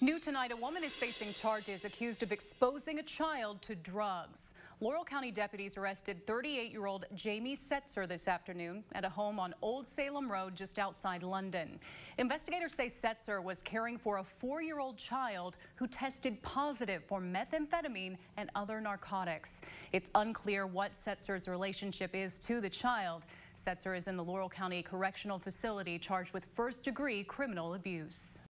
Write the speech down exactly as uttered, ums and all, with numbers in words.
New tonight, a woman is facing charges accused of exposing a child to drugs. Laurel County deputies arrested thirty-eight-year-old Jamie Setzer this afternoon at a home on Old Salem Road just outside London. Investigators say Setzer was caring for a four-year-old child who tested positive for methamphetamine and other narcotics. It's unclear what Setzer's relationship is to the child. Setzer is in the Laurel County Correctional Facility charged with first-degree criminal abuse.